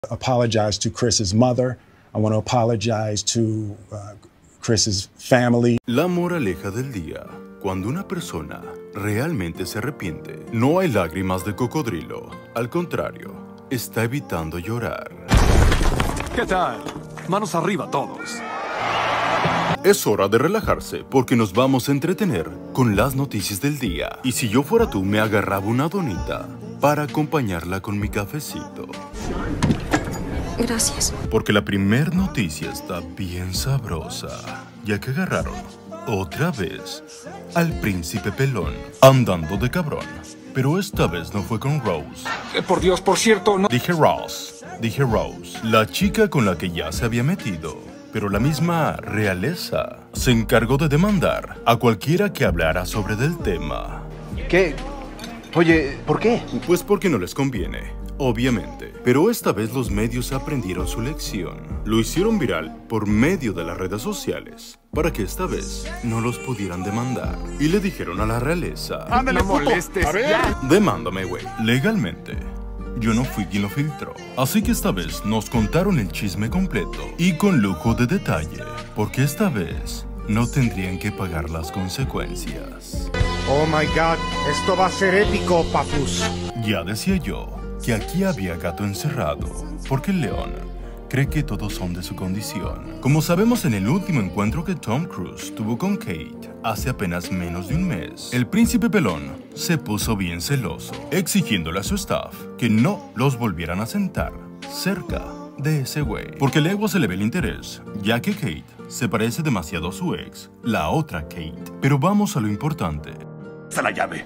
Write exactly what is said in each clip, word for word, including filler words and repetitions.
Apologize to Chris's mother. I want to apologize to uh, Chris's family. La moraleja del día. Cuando una persona realmente se arrepiente, no hay lágrimas de cocodrilo. Al contrario, está evitando llorar. ¿Qué tal? Manos arriba todos. Es hora de relajarse porque nos vamos a entretener con las noticias del día. Y si yo fuera tú, me agarraba una donita para acompañarla con mi cafecito. Gracias. Porque la primer noticia está bien sabrosa, ya que agarraron otra vez al príncipe pelón andando de cabrón. Pero esta vez no fue con Rose. Eh, por Dios, por cierto, no... Dije Ross, dije Rose, la chica con la que ya se había metido. Pero la misma realeza se encargó de demandar a cualquiera que hablara sobre del tema. ¿Qué? Oye, ¿por qué? Pues porque no les conviene, obviamente. Pero esta vez los medios aprendieron su lección. Lo hicieron viral por medio de las redes sociales, para que esta vez no los pudieran demandar. Y le dijeron a la realeza: ¡Ándale, no molestes! A ver. Demándame, güey. Legalmente, yo no fui quien lo filtró. Así que esta vez nos contaron el chisme completo y con lujo de detalle, porque esta vez no tendrían que pagar las consecuencias. Oh my God, esto va a ser épico, papus. Ya decía yo que aquí había gato encerrado, porque el león cree que todos son de su condición. Como sabemos en el último encuentro que Tom Cruise tuvo con Kate hace apenas menos de un mes, el príncipe pelón se puso bien celoso, exigiéndole a su staff que no los volvieran a sentar cerca de ese güey, porque luego se le ve el interés, ya que Kate se parece demasiado a su ex, la otra Kate. Pero vamos a lo importante. Esa la llave.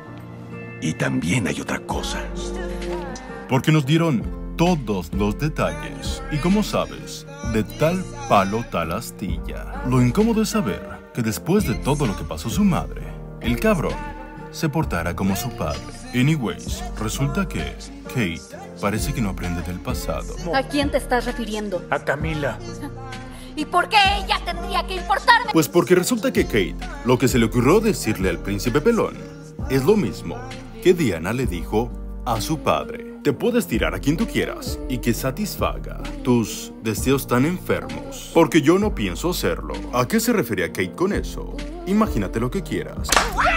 Y también hay otra cosa. Porque nos dieron todos los detalles. Y como sabes, de tal palo tal astilla. Lo incómodo es saber que después de todo lo que pasó su madre, el cabrón se portara como su padre. Anyways, resulta que Kate parece que no aprende del pasado. ¿A quién te estás refiriendo? A Camila. ¿Y por qué ella tendría que importarme? Pues porque resulta que Kate, lo que se le ocurrió decirle al príncipe pelón, es lo mismo que Diana le dijo a su padre. Te puedes tirar a quien tú quieras y que satisfaga tus deseos tan enfermos, porque yo no pienso hacerlo. ¿A qué se refería Kate con eso? Imagínate lo que quieras.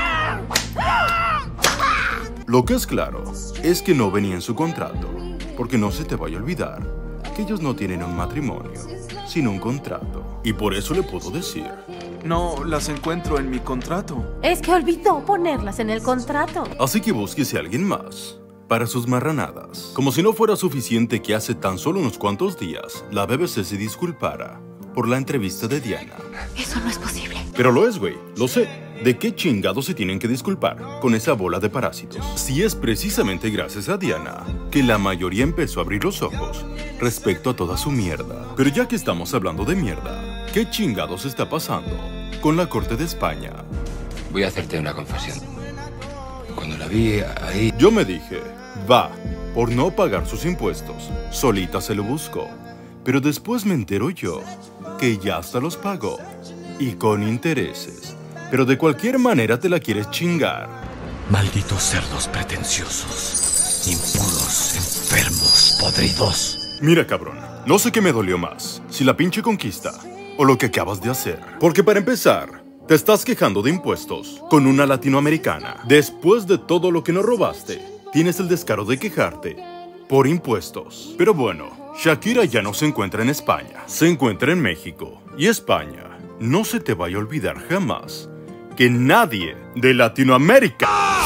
Lo que es claro es que no venía en su contrato, porque no se te vaya a olvidar que ellos no tienen un matrimonio, sino un contrato. Y por eso le puedo decir: no las encuentro en mi contrato. Es que olvidó ponerlas en el contrato. Así que búsquese a alguien más para sus marranadas. Como si no fuera suficiente que hace tan solo unos cuantos días la B B C se disculpara por la entrevista de Diana. Eso no es posible. Pero lo es, güey, lo sé. ¿De qué chingados se tienen que disculpar con esa bola de parásitos? Si es precisamente gracias a Diana que la mayoría empezó a abrir los ojos respecto a toda su mierda. Pero ya que estamos hablando de mierda, ¿qué chingados está pasando con la corte de España? Voy a hacerte una confesión. Cuando la vi ahí... Yo me dije, va, por no pagar sus impuestos, solita se lo buscó. Pero después me entero yo que ya hasta los pagó, y con intereses. Pero de cualquier manera te la quieres chingar. Malditos cerdos pretenciosos, impuros, enfermos, podridos. Mira, cabrón, no sé qué me dolió más, si la pinche conquista o lo que acabas de hacer. Porque para empezar, te estás quejando de impuestos con una latinoamericana. Después de todo lo que nos robaste, tienes el descaro de quejarte por impuestos. Pero bueno, Shakira ya no se encuentra en España, se encuentra en México. Y España, no se te vaya a olvidar jamás que nadie de Latinoamérica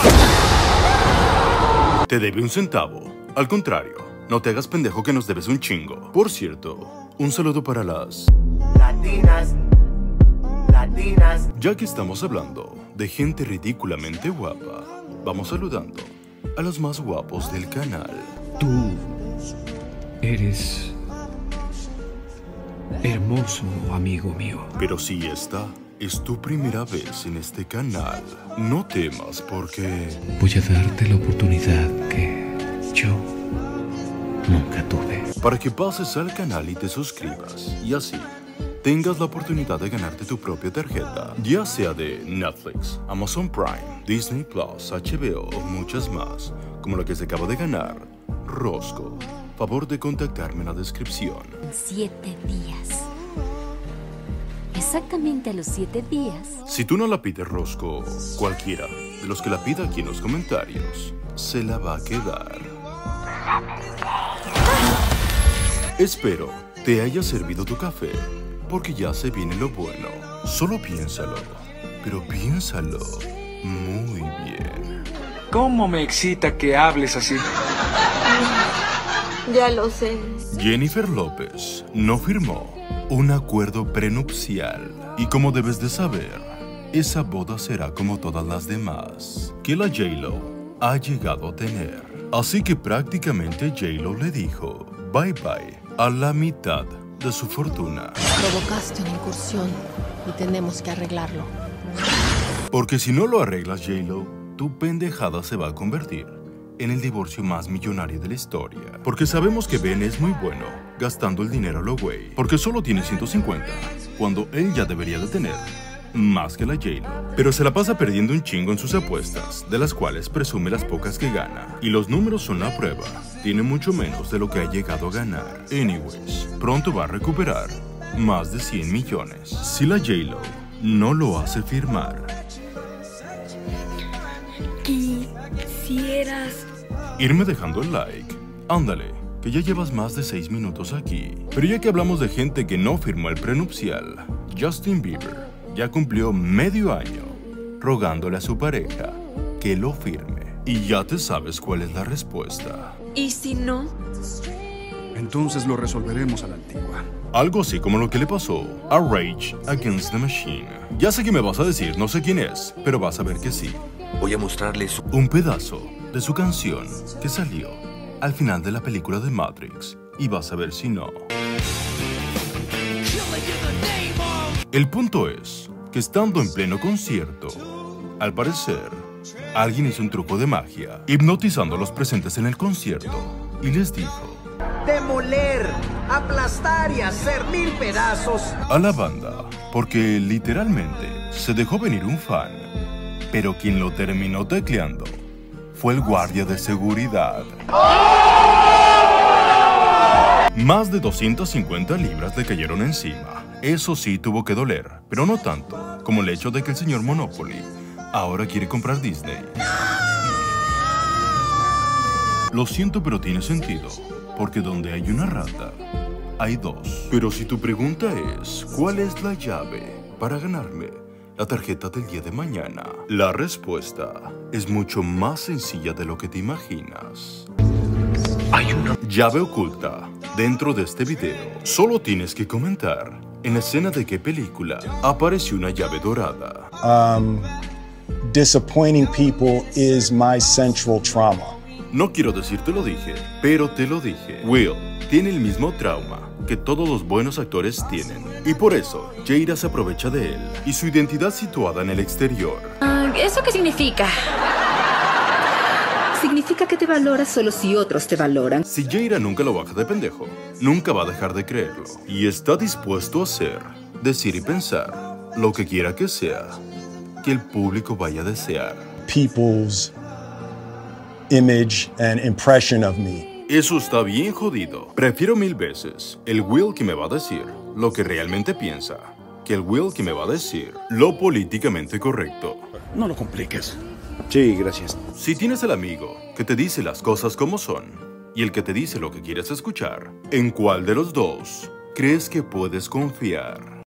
te debe un centavo. Al contrario, no te hagas pendejo que nos debes un chingo. Por cierto, un saludo para las latinas, latinas. Ya que estamos hablando de gente ridículamente guapa, vamos saludando a los más guapos del canal. Tú eres hermoso, amigo mío. Pero si esta es tu primera vez en este canal, no temas porque... voy a darte la oportunidad que yo nunca tuve. Para que pases al canal y te suscribas, y así tengas la oportunidad de ganarte tu propia tarjeta, ya sea de Netflix, Amazon Prime, Disney Plus, H B O o muchas más, como la que se acaba de ganar Rosco. favor de contactarme en la descripción. Siete días. Exactamente a los siete días. Si tú no la pides, Rosco, cualquiera de los que la pida aquí en los comentarios se la va a quedar. Espero te haya servido tu café, porque ya se viene lo bueno. Solo piénsalo, pero piénsalo muy bien. ¿Cómo me excita que hables así? Ya lo sé. Jennifer López no firmó un acuerdo prenupcial. Y como debes de saber, esa boda será como todas las demás que la J-Lo ha llegado a tener. Así que prácticamente J-Lo le dijo bye bye a la mitad de su fortuna. Provocaste una incursión y tenemos que arreglarlo. Porque si no lo arreglas, J-Lo, tu pendejada se va a convertir en el divorcio más millonario de la historia. Porque sabemos que Ben es muy bueno gastando el dinero a lo güey. Porque solo tiene ciento cincuenta, cuando él ya debería de tener más que la J-Lo. Pero se la pasa perdiendo un chingo en sus apuestas, de las cuales presume las pocas que gana. Y los números son la prueba. Tiene mucho menos de lo que ha llegado a ganar. Anyways, pronto va a recuperar más de cien millones. Si la J-Lo no lo hace firmar, quisieras irme dejando el like. Ándale, que ya llevas más de seis minutos aquí. Pero ya que hablamos de gente que no firmó el prenupcial, Justin Bieber ya cumplió medio año rogándole a su pareja que lo firme. Y ya te sabes cuál es la respuesta. ¿Y si no? Entonces lo resolveremos a la antigua. Algo así como lo que le pasó a Rage Against the Machine. Ya sé que me vas a decir no sé quién es, pero vas a ver que sí. Voy a mostrarles un pedazo de su canción que salió al final de la película de Matrix, y vas a ver si no. El punto es que estando en pleno concierto, al parecer, alguien hizo un truco de magia, hipnotizando a los presentes en el concierto, y les dijo: demoler, aplastar y hacer mil pedazos a la banda, porque literalmente se dejó venir un fan, pero quien lo terminó tecleando fue el guardia de seguridad. Más de doscientas cincuenta libras le cayeron encima. Eso sí tuvo que doler, pero no tanto como el hecho de que el señor Monopoly ahora quiere comprar Disney. Lo siento, pero tiene sentido, porque donde hay una rata, hay dos. Pero si tu pregunta es, ¿cuál es la llave para ganarme la tarjeta del día de mañana? La respuesta es mucho más sencilla de lo que te imaginas. Hay una llave oculta dentro de este video. Solo tienes que comentar en la escena de qué película apareció una llave dorada. Um, disappointing people is my central trauma. No quiero decir te lo dije, pero te lo dije. Will tiene el mismo trauma que todos los buenos actores tienen. Y por eso, Jada se aprovecha de él y su identidad situada en el exterior. Uh, ¿Eso qué significa? Significa que te valoras solo si otros te valoran. Si Jada nunca lo baja de pendejo, nunca va a dejar de creerlo. Y está dispuesto a hacer, decir y pensar lo que quiera que sea que el público vaya a desear. People's image and impression of me. Eso está bien jodido. Prefiero mil veces el Will que me va a decir lo que realmente piensa que el Will que me va a decir lo políticamente correcto. No lo compliques. Sí, gracias. Si tienes el amigo que te dice las cosas como son y el que te dice lo que quieres escuchar, ¿en cuál de los dos crees que puedes confiar?